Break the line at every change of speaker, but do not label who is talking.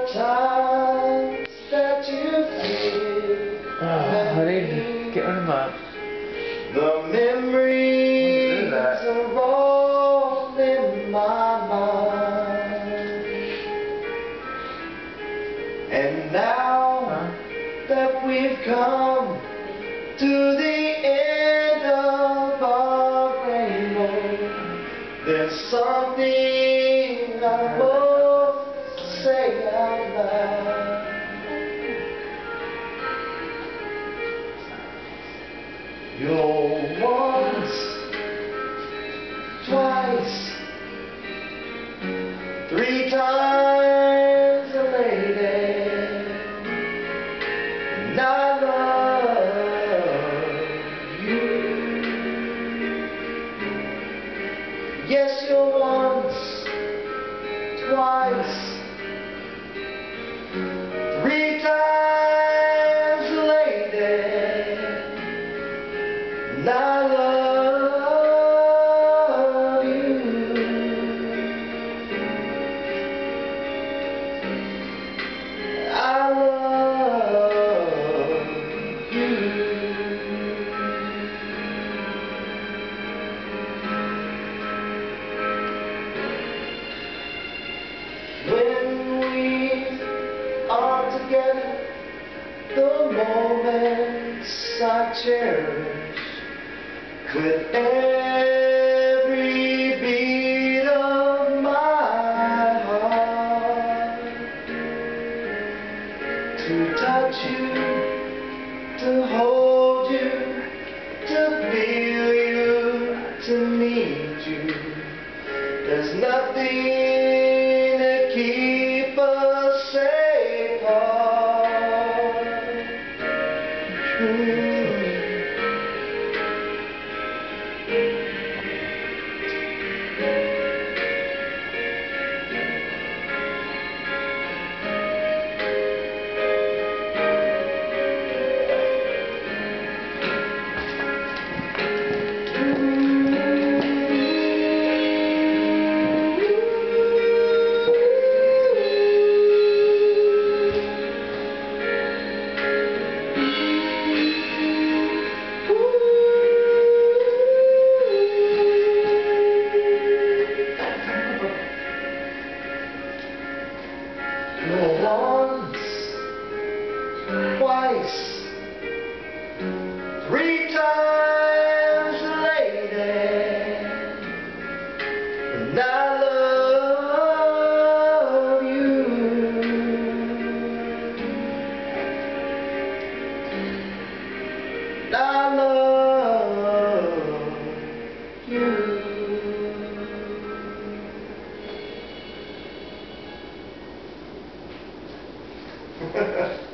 times that you feel
honey, get rid of that.
the memories are all in my mind. And now that we've come to the end of our rainbow, there's something I won't say out loud. You're once, twice, 3 times a lady, and I love you. Yes, you're once, twice, 3 times a lady, and I love you. I love you. When we are together, the moments I cherish with every beat of my heart. To touch you, to hold you, to feel you, to meet you. There's nothing to keep us apart. Once, twice, 3 times a lady, and I love you. I love you.